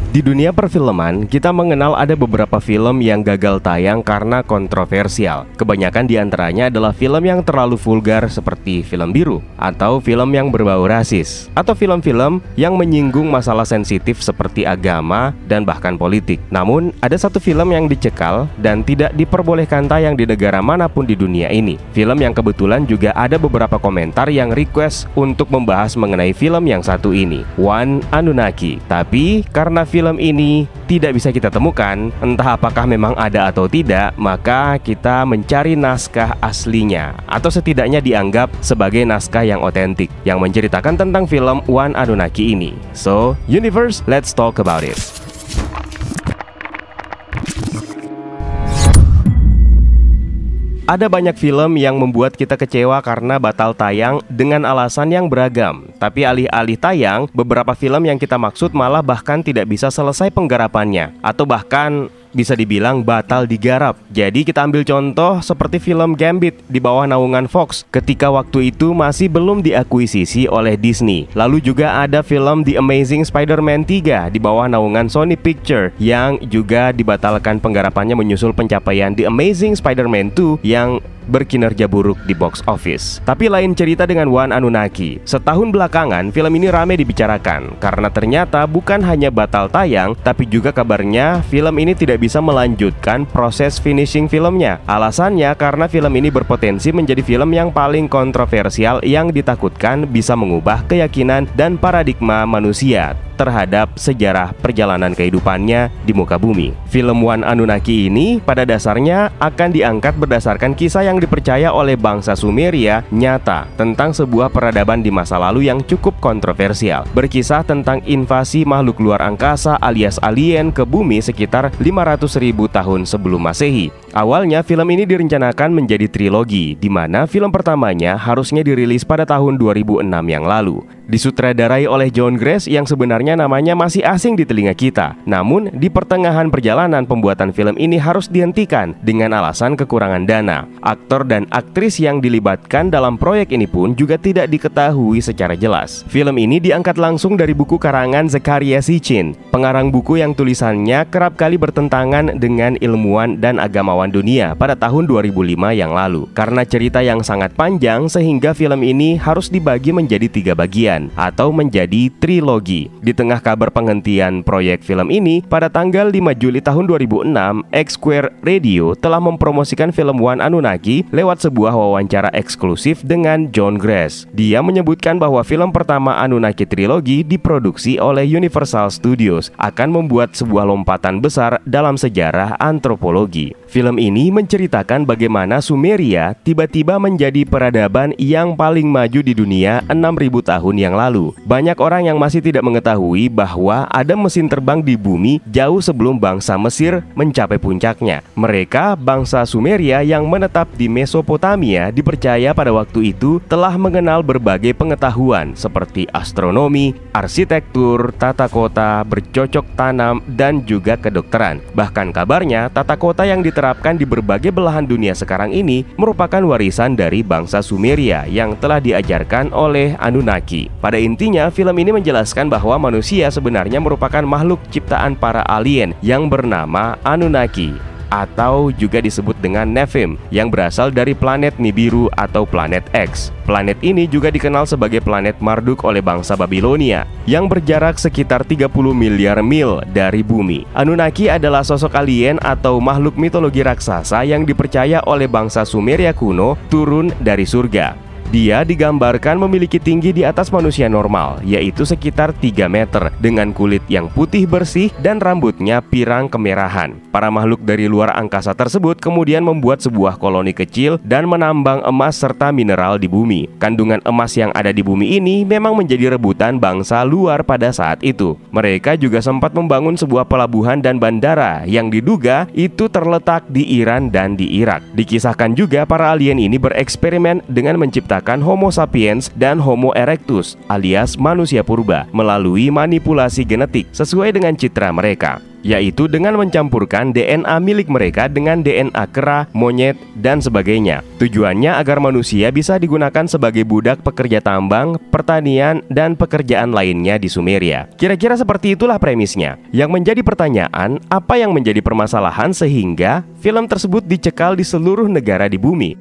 Di dunia perfilman, kita mengenal ada beberapa film yang gagal tayang karena kontroversial. Kebanyakan diantaranya adalah film yang terlalu vulgar seperti film biru, atau film yang berbau rasis, atau film-film yang menyinggung masalah sensitif seperti agama dan bahkan politik. Namun, ada satu film yang dicekal dan tidak diperbolehkan tayang di negara manapun di dunia ini. Film yang kebetulan juga ada beberapa komentar yang request untuk membahas mengenai film yang satu ini, One Anunnaki. Tapi, karena film ini tidak bisa kita temukan, entah apakah memang ada atau tidak, maka kita mencari naskah aslinya, atau setidaknya dianggap sebagai naskah yang otentik yang menceritakan tentang film One Anunnaki ini. So, universe, let's talk about it. Ada banyak film yang membuat kita kecewa karena batal tayang dengan alasan yang beragam. Tapi alih-alih tayang, beberapa film yang kita maksud malah bahkan tidak bisa selesai penggarapannya, atau bahkan bisa dibilang batal digarap. Jadi kita ambil contoh seperti film Gambit di bawah naungan Fox ketika waktu itu masih belum diakuisisi oleh Disney. Lalu juga ada film The Amazing Spider-Man 3 di bawah naungan Sony Pictures yang juga dibatalkan penggarapannya menyusul pencapaian The Amazing Spider-Man 2 yang berkinerja buruk di box office. Tapi lain cerita dengan One Anunnaki. Setahun belakangan film ini ramai dibicarakan karena ternyata bukan hanya batal tayang, tapi juga kabarnya film ini tidak bisa melanjutkan proses finishing filmnya. Alasannya karena film ini berpotensi menjadi film yang paling kontroversial yang ditakutkan bisa mengubah keyakinan dan paradigma manusia terhadap sejarah perjalanan kehidupannya di muka bumi. Film One Anunnaki ini pada dasarnya akan diangkat berdasarkan kisah yang dipercaya oleh bangsa Sumeria nyata tentang sebuah peradaban di masa lalu yang cukup kontroversial. Berkisah tentang invasi makhluk luar angkasa alias alien ke bumi sekitar 500.000 tahun sebelum Masehi. Awalnya film ini direncanakan menjadi trilogi, di mana film pertamanya harusnya dirilis pada tahun 2006 yang lalu. Disutradarai oleh John Gress yang sebenarnya namanya masih asing di telinga kita. Namun di pertengahan perjalanan pembuatan film ini harus dihentikan dengan alasan kekurangan dana. Aktor dan aktris yang dilibatkan dalam proyek ini pun juga tidak diketahui secara jelas. Film ini diangkat langsung dari buku karangan Zecharia Sitchin, pengarang buku yang tulisannya kerap kali bertentangan dengan ilmuwan dan agamawan dunia pada tahun 2005 yang lalu. Karena cerita yang sangat panjang sehingga film ini harus dibagi menjadi 3 bagian atau menjadi trilogi. Di tengah kabar penghentian proyek film ini, pada tanggal 5 Juli tahun 2006, X-Square Radio telah mempromosikan film One Anunnaki lewat sebuah wawancara eksklusif dengan John Gress. Dia menyebutkan bahwa film pertama Anunnaki Trilogi diproduksi oleh Universal Studios akan membuat sebuah lompatan besar dalam sejarah antropologi. Film ini menceritakan bagaimana Sumeria tiba-tiba menjadi peradaban yang paling maju di dunia 6.000 tahun yang lalu. Banyak orang yang masih tidak mengetahui bahwa ada mesin terbang di bumi jauh sebelum bangsa Mesir mencapai puncaknya. Mereka, bangsa Sumeria yang menetap di Mesopotamia, dipercaya pada waktu itu telah mengenal berbagai pengetahuan seperti astronomi, arsitektur, tata kota, bercocok tanam, dan juga kedokteran. Bahkan kabarnya tata kota yang diterapkan di berbagai belahan dunia sekarang ini merupakan warisan dari bangsa Sumeria yang telah diajarkan oleh Anunnaki. Pada intinya, film ini menjelaskan bahwa manusia sebenarnya merupakan makhluk ciptaan para alien yang bernama Anunnaki, atau juga disebut dengan Nephim, yang berasal dari planet Nibiru atau planet X. Planet ini juga dikenal sebagai planet Marduk oleh bangsa Babilonia, yang berjarak sekitar 30 miliar mil dari bumi. Anunnaki adalah sosok alien atau makhluk mitologi raksasa yang dipercaya oleh bangsa Sumeria kuno turun dari surga. Dia digambarkan memiliki tinggi di atas manusia normal, yaitu sekitar 3 meter, dengan kulit yang putih bersih dan rambutnya pirang kemerahan. Para makhluk dari luar angkasa tersebut kemudian membuat sebuah koloni kecil dan menambang emas serta mineral di bumi. Kandungan emas yang ada di bumi ini memang menjadi rebutan bangsa luar pada saat itu. Mereka juga sempat membangun sebuah pelabuhan dan bandara yang diduga itu terletak di Iran dan di Irak. Dikisahkan juga para alien ini bereksperimen dengan menciptakan Homo sapiens dan Homo erectus alias manusia purba melalui manipulasi genetik sesuai dengan citra mereka. yaitu dengan mencampurkan DNA milik mereka dengan DNA kera, monyet, dan sebagainya. Tujuannya agar manusia bisa digunakan sebagai budak pekerja tambang, pertanian, dan pekerjaan lainnya di Sumeria. Kira-kira seperti itulah premisnya. Yang menjadi pertanyaan, apa yang menjadi permasalahan sehingga film tersebut dicekal di seluruh negara di bumi?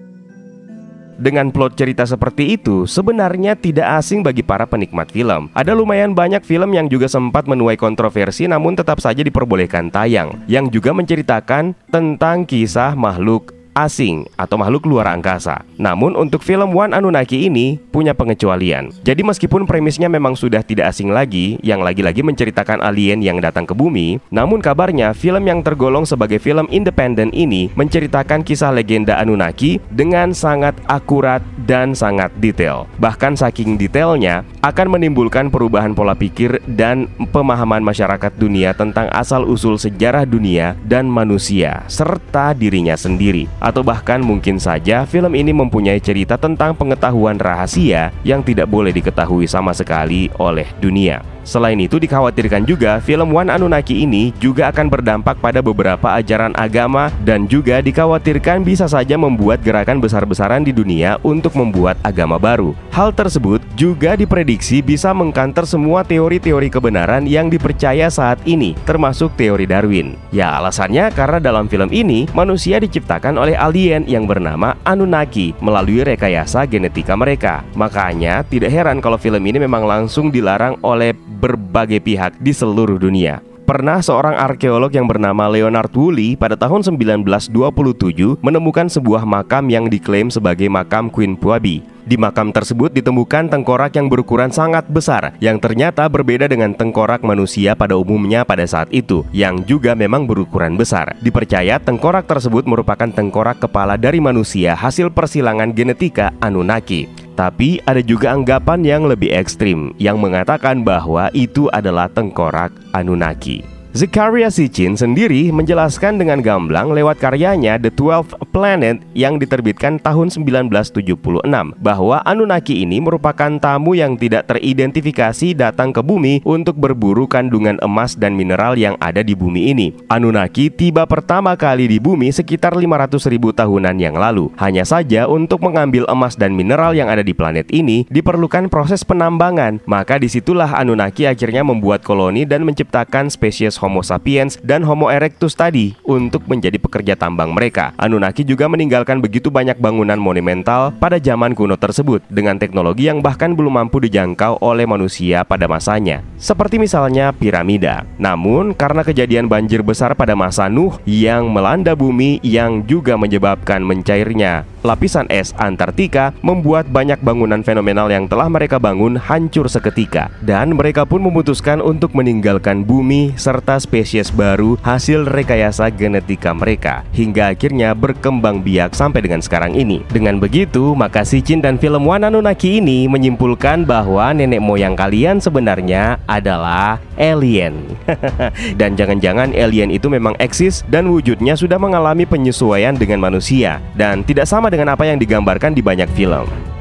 Dengan plot cerita seperti itu, sebenarnya tidak asing bagi para penikmat film. Ada lumayan banyak film yang juga sempat menuai kontroversi namun tetap saja diperbolehkan tayang, yang juga menceritakan tentang kisah makhluk asing atau makhluk luar angkasa. Namun untuk film One Anunnaki ini punya pengecualian. Jadi meskipun premisnya memang sudah tidak asing lagi, yang lagi-lagi menceritakan alien yang datang ke bumi, namun kabarnya film yang tergolong sebagai film independen ini menceritakan kisah legenda Anunnaki dengan sangat akurat dan sangat detail. Bahkan saking detailnya akan menimbulkan perubahan pola pikir dan pemahaman masyarakat dunia tentang asal-usul sejarah dunia dan manusia serta dirinya sendiri. Atau bahkan mungkin saja film ini mempunyai cerita tentang pengetahuan rahasia yang tidak boleh diketahui sama sekali oleh dunia. Selain itu dikhawatirkan juga film One Anunnaki ini juga akan berdampak pada beberapa ajaran agama dan juga dikhawatirkan bisa saja membuat gerakan besar-besaran di dunia untuk membuat agama baru. Hal tersebut juga diprediksi bisa mengkanter semua teori-teori kebenaran yang dipercaya saat ini, termasuk teori Darwin. Ya, alasannya karena dalam film ini manusia diciptakan oleh alien yang bernama Anunnaki melalui rekayasa genetika mereka. Makanya tidak heran kalau film ini memang langsung dilarang oleh berbagai pihak di seluruh dunia. Pernah seorang arkeolog yang bernama Leonard Woolley pada tahun 1927 menemukan sebuah makam yang diklaim sebagai makam Queen Puabi. Di makam tersebut ditemukan tengkorak yang berukuran sangat besar, yang ternyata berbeda dengan tengkorak manusia pada umumnya pada saat itu, yang juga memang berukuran besar. Dipercaya tengkorak tersebut merupakan tengkorak kepala dari manusia hasil persilangan genetika Anunnaki. Tapi ada juga anggapan yang lebih ekstrim yang mengatakan bahwa itu adalah tengkorak Anunnaki. Zecharia Sitchin sendiri menjelaskan dengan gamblang lewat karyanya The 12th Planet yang diterbitkan tahun 1976 bahwa Anunnaki ini merupakan tamu yang tidak teridentifikasi datang ke bumi untuk berburu kandungan emas dan mineral yang ada di bumi ini. Anunnaki tiba pertama kali di bumi sekitar 500.000 tahunan yang lalu. Hanya saja untuk mengambil emas dan mineral yang ada di planet ini diperlukan proses penambangan. Maka disitulah Anunnaki akhirnya membuat koloni dan menciptakan spesies Homo sapiens dan Homo erectus tadi untuk menjadi pekerja tambang mereka. Anunnaki juga meninggalkan begitu banyak bangunan monumental pada zaman kuno tersebut dengan teknologi yang bahkan belum mampu dijangkau oleh manusia pada masanya, seperti misalnya piramida. Namun karena kejadian banjir besar pada masa Nuh yang melanda bumi yang juga menyebabkan mencairnya lapisan es Antartika, membuat banyak bangunan fenomenal yang telah mereka bangun hancur seketika, dan mereka pun memutuskan untuk meninggalkan bumi serta spesies baru hasil rekayasa genetika mereka, hingga akhirnya berkembang biak sampai dengan sekarang ini. Dengan begitu, maka Sitchin dan film One Anunnaki ini menyimpulkan bahwa nenek moyang kalian sebenarnya adalah alien. Dan jangan-jangan alien itu memang eksis dan wujudnya sudah mengalami penyesuaian dengan manusia, dan tidak sama dengan apa yang digambarkan di banyak film.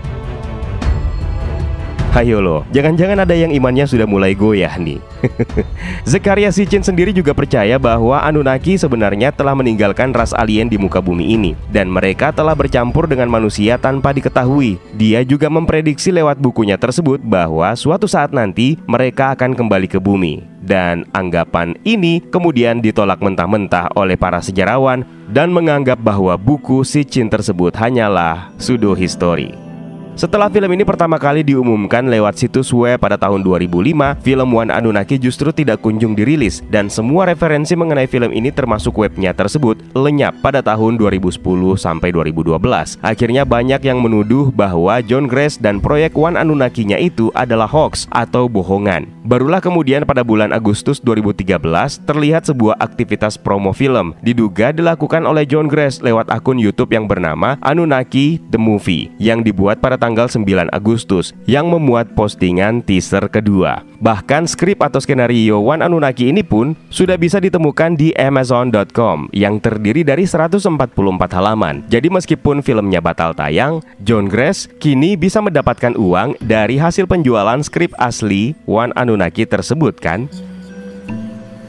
Ayo loh, jangan-jangan ada yang imannya sudah mulai goyah nih. Zecharia Sitchin sendiri juga percaya bahwa Anunnaki sebenarnya telah meninggalkan ras alien di muka bumi ini, dan mereka telah bercampur dengan manusia tanpa diketahui. Dia juga memprediksi lewat bukunya tersebut bahwa suatu saat nanti mereka akan kembali ke bumi. Dan anggapan ini kemudian ditolak mentah-mentah oleh para sejarawan dan menganggap bahwa buku Sitchin tersebut hanyalah pseudo-history. Setelah film ini pertama kali diumumkan lewat situs web pada tahun 2005, film One Anunnaki justru tidak kunjung dirilis, dan semua referensi mengenai film ini termasuk webnya tersebut lenyap pada tahun 2010 sampai 2012. Akhirnya banyak yang menuduh bahwa John Grace dan proyek One Anunnakinya itu adalah hoax atau bohongan. Barulah kemudian pada bulan Agustus 2013 terlihat sebuah aktivitas promo film diduga dilakukan oleh John Grace lewat akun YouTube yang bernama Anunnaki The Movie yang dibuat pada tanggal 9 Agustus yang memuat postingan teaser kedua. Bahkan skrip atau skenario One Anunnaki ini pun sudah bisa ditemukan di Amazon.com yang terdiri dari 144 halaman. Jadi meskipun filmnya batal tayang, John Grace kini bisa mendapatkan uang dari hasil penjualan skrip asli One Anunnaki tersebut kan?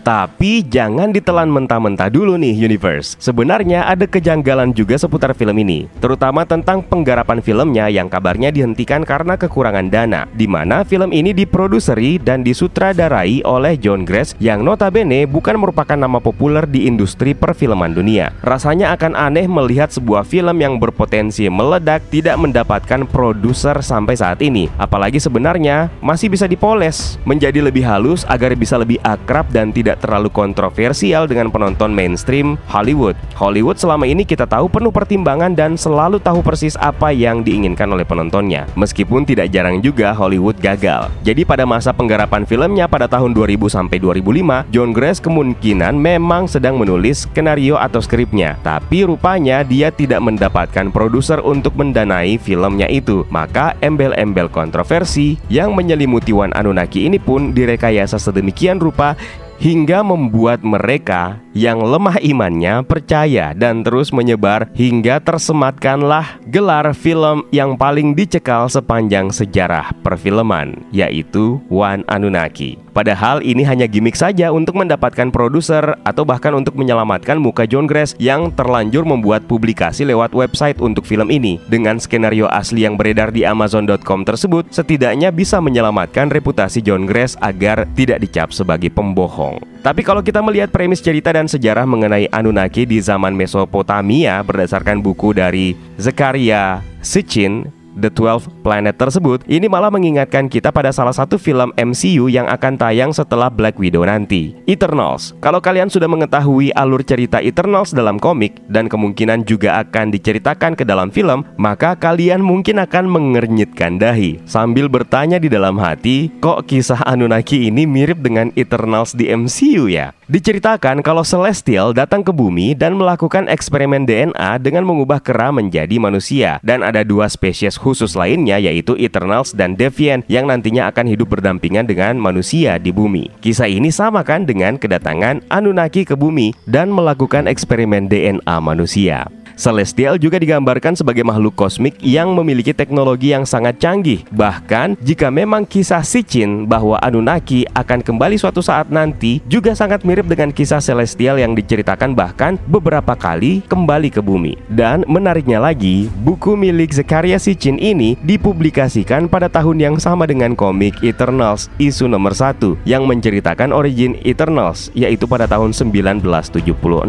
Tapi jangan ditelan mentah-mentah dulu nih Universe. Sebenarnya ada kejanggalan juga seputar film ini, terutama tentang penggarapan filmnya yang kabarnya dihentikan karena kekurangan dana, di mana film ini diproduseri dan disutradarai oleh John Gress yang notabene bukan merupakan nama populer di industri perfilman dunia. Rasanya akan aneh melihat sebuah film yang berpotensi meledak tidak mendapatkan produser sampai saat ini. Apalagi sebenarnya masih bisa dipoles menjadi lebih halus agar bisa lebih akrab dan tidak terlalu kontroversial dengan penonton mainstream Hollywood. Hollywood selama ini kita tahu penuh pertimbangan dan selalu tahu persis apa yang diinginkan oleh penontonnya. Meskipun tidak jarang juga Hollywood gagal. Jadi pada masa penggarapan filmnya pada tahun 2000 sampai 2005, John Gress kemungkinan memang sedang menulis skenario atau skripnya. Tapi rupanya dia tidak mendapatkan produser untuk mendanai filmnya itu. Maka embel-embel kontroversi yang menyelimuti One Anunnaki ini pun direkayasa sedemikian rupa hingga membuat mereka yang lemah imannya percaya dan terus menyebar hingga tersematkanlah gelar film yang paling dicekal sepanjang sejarah perfilman, yaitu One Anunnaki. Padahal ini hanya gimmick saja untuk mendapatkan produser atau bahkan untuk menyelamatkan muka John Gress yang terlanjur membuat publikasi lewat website untuk film ini. Dengan skenario asli yang beredar di Amazon.com tersebut, setidaknya bisa menyelamatkan reputasi John Gress agar tidak dicap sebagai pembohong. Tapi kalau kita melihat premis cerita dan sejarah mengenai Anunnaki di zaman Mesopotamia berdasarkan buku dari Zecharia Sitchin, The 12 Planet tersebut, ini malah mengingatkan kita pada salah satu film MCU yang akan tayang setelah Black Widow nanti, Eternals. Kalau kalian sudah mengetahui alur cerita Eternals dalam komik dan kemungkinan juga akan diceritakan ke dalam film, maka kalian mungkin akan mengernyitkan dahi sambil bertanya di dalam hati, kok kisah Anunnaki ini mirip dengan Eternals di MCU ya? Diceritakan kalau Celestial datang ke bumi dan melakukan eksperimen DNA dengan mengubah kera menjadi manusia. Dan ada dua spesies khusus lainnya, yaitu Eternals dan Deviant, yang nantinya akan hidup berdampingan dengan manusia di bumi. Kisah ini sama kan dengan kedatangan Anunnaki ke bumi dan melakukan eksperimen DNA manusia. Celestial juga digambarkan sebagai makhluk kosmik yang memiliki teknologi yang sangat canggih. Bahkan jika memang kisah Sitchin bahwa Anunnaki akan kembali suatu saat nanti juga sangat mirip dengan kisah Celestial yang diceritakan bahkan beberapa kali kembali ke bumi. Dan menariknya lagi, buku milik Zecharia Sitchin ini dipublikasikan pada tahun yang sama dengan komik Eternals isu nomor 1 yang menceritakan origin Eternals, yaitu pada tahun 1976.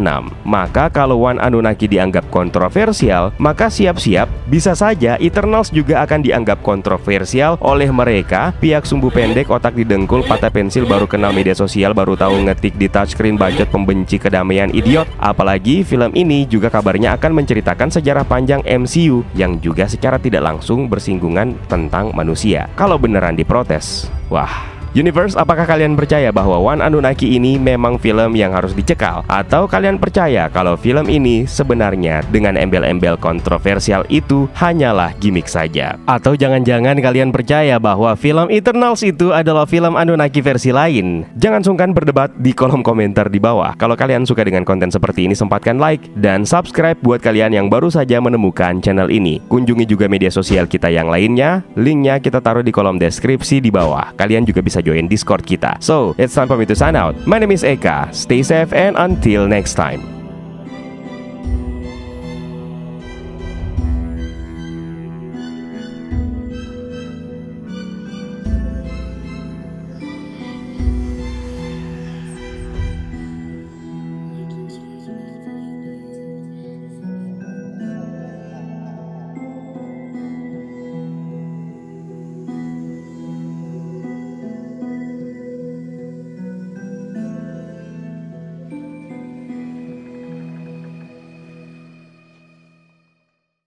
Maka kalau One Anunnaki dianggap kontroversial, maka siap-siap bisa saja Eternals juga akan dianggap kontroversial oleh mereka, pihak sumbu pendek, otak didengkul, patah pensil, baru kenal media sosial, baru tahu ngetik di touchscreen, bacot, pembenci kedamaian, idiot. Apalagi film ini juga kabarnya akan menceritakan sejarah panjang MCU yang juga secara tidak langsung bersinggungan tentang manusia. Kalau beneran diprotes, wah. Universe, apakah kalian percaya bahwa One Anunnaki ini memang film yang harus dicekal? Atau kalian percaya kalau film ini sebenarnya dengan embel-embel kontroversial itu hanyalah gimmick saja? Atau jangan-jangan kalian percaya bahwa film Eternals itu adalah film Anunnaki versi lain? Jangan sungkan berdebat di kolom komentar di bawah. Kalau kalian suka dengan konten seperti ini, sempatkan like dan subscribe buat kalian yang baru saja menemukan channel ini. Kunjungi juga media sosial kita yang lainnya, linknya kita taruh di kolom deskripsi di bawah. Kalian juga bisa join Discord kita. So, it's time for me to sign out. My name is Eka. Stay safe and until next time.